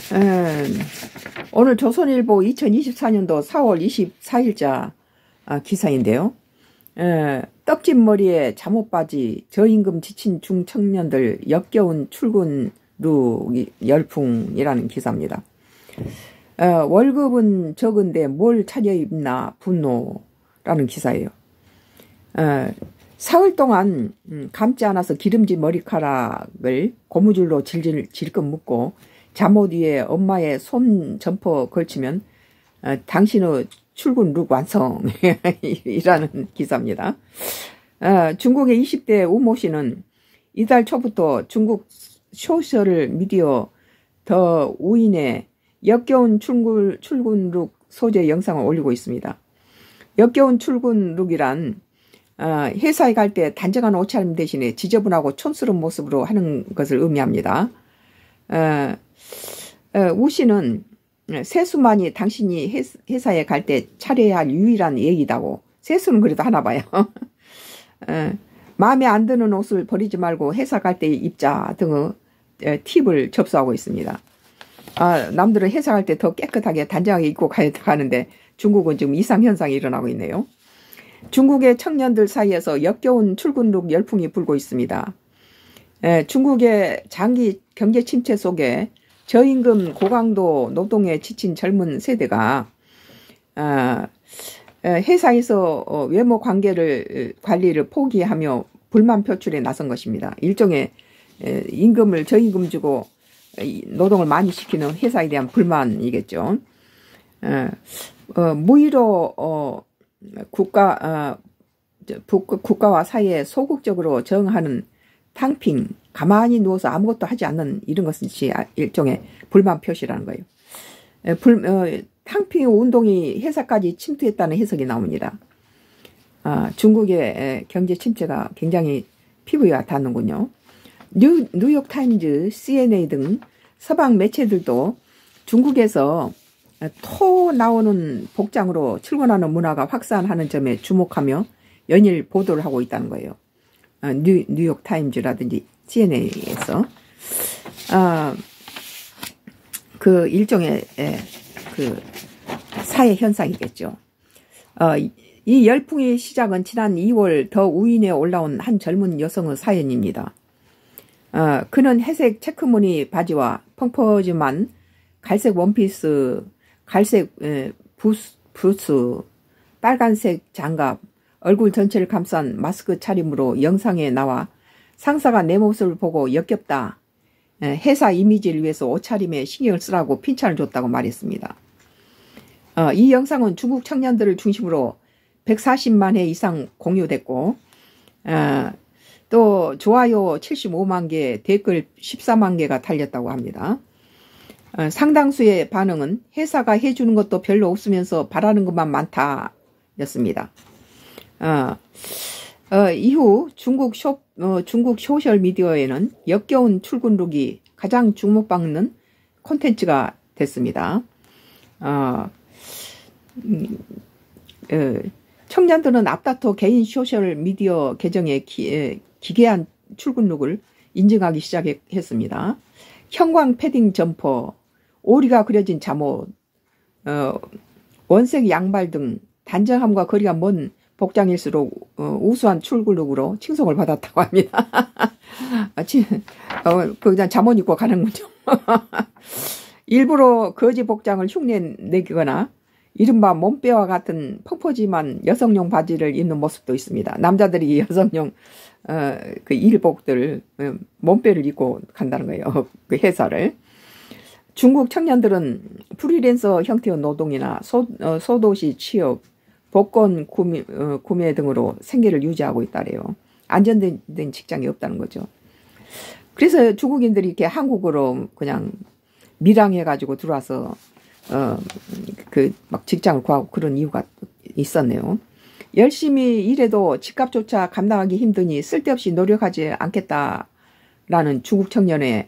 오늘 조선일보 2024년도 4월 24일자 기사인데요. 떡진 머리에 잠옷바지, 저임금 지친 중청년들 역겨운 출근 룩 열풍이라는 기사입니다. 월급은 적은데 뭘 차려입나 분노라는 기사예요. 사흘 동안 감지 않아서 기름진 머리카락을 고무줄로 질끈 묶고 잠옷 위에 엄마의 손 점퍼 걸치면 당신의 출근 룩 완성이라는 기사입니다. 중국의 20대 우모 씨는 이달 초부터 중국 소셜 미디어 더 우인에 역겨운 출근 룩 소재 영상을 올리고 있습니다. 역겨운 출근 룩이란 회사에 갈 때 단정한 옷차림 대신에 지저분하고 촌스러운 모습으로 하는 것을 의미합니다. 우 씨는 세수만이 당신이 회사에 갈 때 차려야 할 유일한 예의다고. 세수는 그래도 하나 봐요. 마음에 안 드는 옷을 버리지 말고 회사 갈 때 입자 등의 팁을 접수하고 있습니다. 남들은 회사 갈 때 더 깨끗하게 단정하게 입고 가는데 중국은 지금 이상현상이 일어나고 있네요. 중국의 청년들 사이에서 역겨운 출근룩 열풍이 불고 있습니다. 중국의 장기 경제 침체 속에 저임금 고강도 노동에 지친 젊은 세대가 회사에서 외모 관리를 포기하며 불만 표출에 나선 것입니다. 일종의 저임금 주고 노동을 많이 시키는 회사에 대한 불만이겠죠. 무의로 국가와 사이에 소극적으로 저응하는 탕핑, 가만히 누워서 아무것도 하지 않는 이런 것은 일종의 불만 표시라는 거예요. 탕핑 운동이 회사까지 침투했다는 해석이 나옵니다. 중국의 경제 침체가 굉장히 피부에 와 닿는군요. 뉴욕타임즈, CNA 등 서방 매체들도 중국에서 토 나오는 복장으로 출근하는 문화가 확산하는 점에 주목하며 연일 보도를 하고 있다는 거예요. 뉴욕타임즈라든지 CNA에서 그 일종의 그 사회 현상이겠죠. 이 열풍의 시작은 지난 2월 더 우인에 올라온 한 젊은 여성의 사연입니다. 그는 회색 체크무늬 바지와 펑퍼짐한 갈색 원피스, 갈색 부츠, 빨간색 장갑, 얼굴 전체를 감싼 마스크 차림으로 영상에 나와 상사가 내 모습을 보고 역겹다, 회사 이미지를 위해서 옷차림에 신경을 쓰라고 핀찬을 줬다고 말했습니다. 이 영상은 중국 청년들을 중심으로 140만 회 이상 공유됐고 또 좋아요 75만 개, 댓글 14만 개가 달렸다고 합니다. 상당수의 반응은 회사가 해주는 것도 별로 없으면서 바라는 것만 많다 였습니다. 이후 중국 소셜미디어에는 역겨운 출근룩이 가장 주목받는 콘텐츠가 됐습니다. 청년들은 앞다퉈 개인 소셜미디어 계정에 기괴한 출근룩을 인증하기 시작했습니다. 형광 패딩 점퍼, 오리가 그려진 잠옷, 원색 양발 등 단정함과 거리가 먼 복장일수록 우수한 출근룩으로 칭송을 받았다고 합니다. 그냥 잠옷 입고 가는군요. 일부러 거지 복장을 흉내내거나 이른바 몸빼와 같은 펑퍼짐한 여성용 바지를 입는 모습도 있습니다. 남자들이 여성용 그 일복들 몸빼를 입고 간다는 거예요. 그 회사를. 중국 청년들은 프리랜서 형태의 노동이나 소도시 취업, 복권 구매 등으로 생계를 유지하고 있다래요. 안전된 직장이 없다는 거죠. 그래서 중국인들이 이렇게 한국으로 그냥 밀항해가지고 들어와서 막 직장을 구하고 그런 이유가 있었네요. 열심히 일해도 집값조차 감당하기 힘드니 쓸데없이 노력하지 않겠다라는 중국 청년의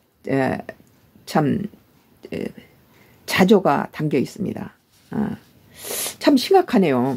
참 자조가 담겨 있습니다. 참 심각하네요.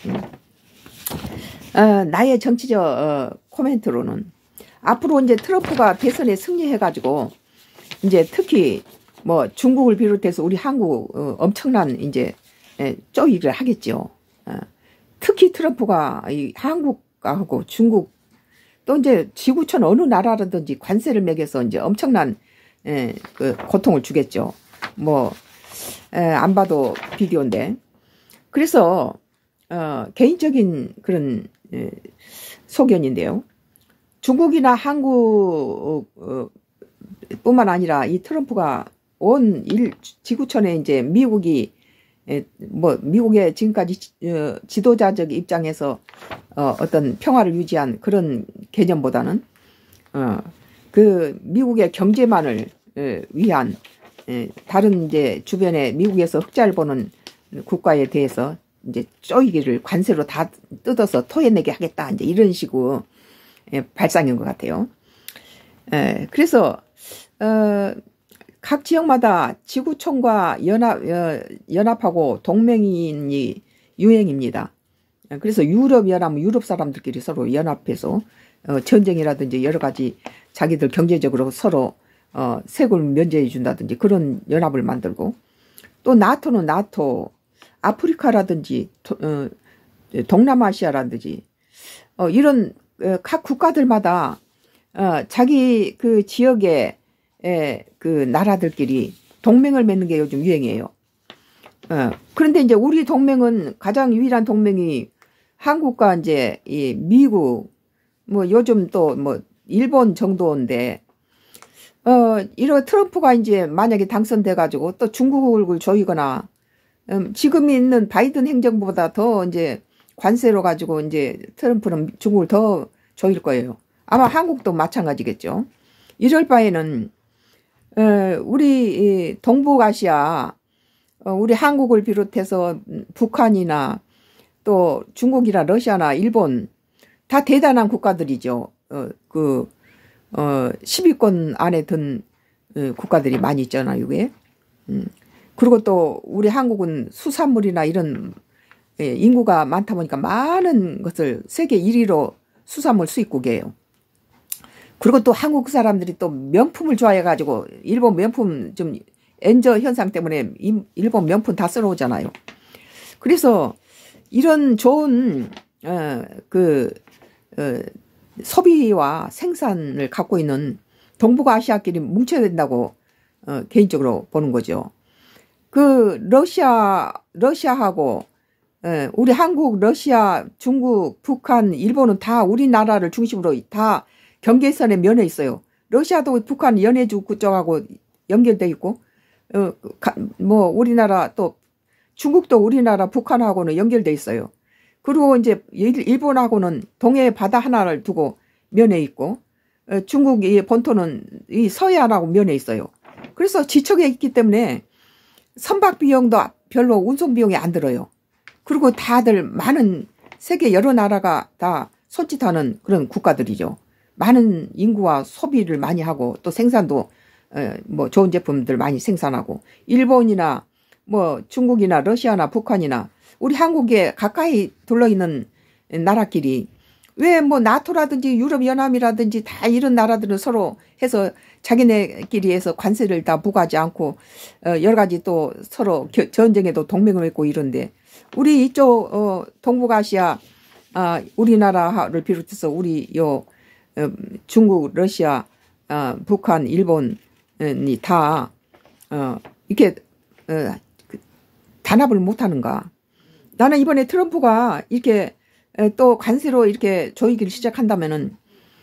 나의 정치적 코멘트로는 앞으로 이제 트럼프가 대선에 승리해가지고 이제 특히 뭐 중국을 비롯해서 우리 한국 엄청난 이제 쪼이기를 하겠죠. 특히 트럼프가 이 한국하고 중국 또 이제 지구촌 어느 나라라든지 관세를 매겨서 이제 엄청난 그 고통을 주겠죠. 뭐 안 봐도 비디오인데. 그래서 개인적인 그런 소견인데요. 중국이나 한국 뿐만 아니라 이 트럼프가 온 지구촌에 이제 미국이 뭐 미국의 지금까지 지도자적 입장에서 어떤 평화를 유지한 그런 개념보다는 그 미국의 경제만을 위한 다른 이제 주변에 미국에서 흑자를 보는 국가에 대해서 이제 쪼이기를 관세로 다 뜯어서 토해내게 하겠다 이제 이런 식으로 발상인 것 같아요. 그래서 각 지역마다 지구촌과 연합하고 동맹인이 유행입니다. 그래서 유럽연합, 유럽 사람들끼리 서로 연합해서 전쟁이라든지 여러 가지 자기들 경제적으로 서로 세금을 면제해 준다든지 그런 연합을 만들고, 또 나토는 나토, 아프리카라든지 동남아시아라든지 이런 각 국가들마다 자기 그 지역의 그 나라들끼리 동맹을 맺는 게 요즘 유행이에요. 그런데 이제 우리 동맹은 가장 유일한 동맹이 한국과 이제 이 미국, 뭐 요즘 또 뭐 일본 정도인데, 이런 트럼프가 이제 만약에 당선돼 가지고 또 중국을 조이거나, 지금 있는 바이든 행정부보다 더 이제 관세로 가지고 이제 트럼프는 중국을 더 조일 거예요. 아마 한국도 마찬가지겠죠. 이럴 바에는 우리 동북아시아, 우리 한국을 비롯해서 북한이나 또 중국이나 러시아나 일본 다 대단한 국가들이죠. 10위권 안에 든 국가들이 많이 있잖아요, 이게. 그리고 또 우리 한국은 수산물이나 이런 인구가 많다 보니까 많은 것을 세계 1위로 수산물 수입국이에요. 그리고 또 한국 사람들이 또 명품을 좋아해가지고 일본 명품 좀 엔저 현상 때문에 일본 명품 다 쓸어오잖아요. 그래서 이런 좋은 소비와 생산을 갖고 있는 동북아시아끼리 뭉쳐야 된다고 개인적으로 보는 거죠. 그 러시아하고 우리 한국, 러시아, 중국, 북한, 일본은 다 우리나라를 중심으로 다 경계선에 면해 있어요. 러시아도 북한 연해주 그쪽하고 연결돼 있고, 뭐 우리나라 또 중국도 우리나라 북한하고는 연결돼 있어요. 그리고 이제 일본하고는 동해 바다 하나를 두고 면해 있고, 중국의 본토는 이 서해안하고 면해 있어요. 그래서 지척에 있기 때문에 선박 비용도 별로 운송 비용이 안 들어요. 그리고 다들 많은 세계 여러 나라가 다 손짓하는 그런 국가들이죠. 많은 인구와 소비를 많이 하고 또 생산도 뭐 좋은 제품들 많이 생산하고, 일본이나 뭐 중국이나 러시아나 북한이나 우리 한국에 가까이 둘러있는 나라끼리 왜 뭐 나토라든지 유럽연합이라든지 다 이런 나라들은 서로 해서 자기네끼리 해서 관세를 다 부과하지 않고 여러 가지 또 서로 전쟁에도 동맹을 맺고 이런데, 우리 이쪽 동북아시아 우리나라를 비롯해서 우리 중국, 러시아, 북한, 일본이 다 이렇게 단합을 못하는가? 나는 이번에 트럼프가 이렇게 또 관세로 이렇게 조이기를 시작한다면은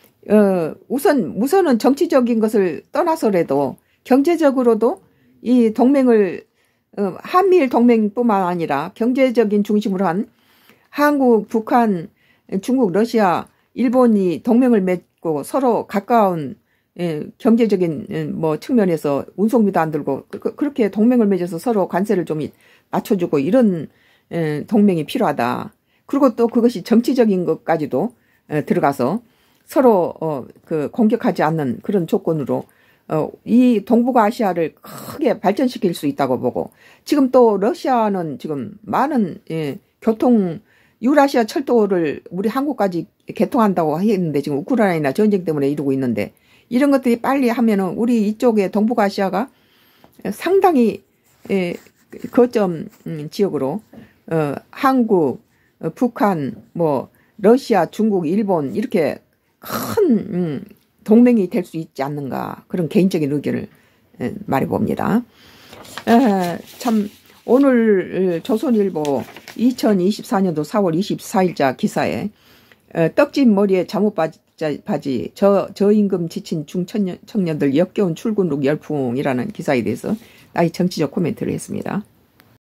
우선은 정치적인 것을 떠나서라도 경제적으로도 이 동맹을 한미일 동맹뿐만 아니라 경제적인 중심으로 한 한국, 북한, 중국, 러시아, 일본이 동맹을 맺고 서로 가까운 경제적인 뭐 측면에서 운송비도 안 들고 그렇게 동맹을 맺어서 서로 관세를 좀 낮춰주고 이런 동맹이 필요하다. 그리고 또 그것이 정치적인 것까지도 들어가서 서로 공격하지 않는 그런 조건으로 이 동북아시아를 크게 발전시킬 수 있다고 보고, 지금 또 러시아는 지금 많은 교통 유라시아 철도를 우리 한국까지 개통한다고 했는데 지금 우크라이나 전쟁 때문에 이러고 있는데, 이런 것들이 빨리 하면은 우리 이쪽에 동북아시아가 상당히 거점 지역으로 한국, 북한, 뭐 러시아, 중국, 일본 이렇게 큰 동맹이 될 수 있지 않는가, 그런 개인적인 의견을 말해봅니다. 참 오늘 조선일보 2024년도 4월 24일자 기사에 떡진 머리에 잠옷바지 저임금 지친 중청년들 역겨운 출근룩 열풍이라는 기사에 대해서 나의 정치적 코멘트를 했습니다.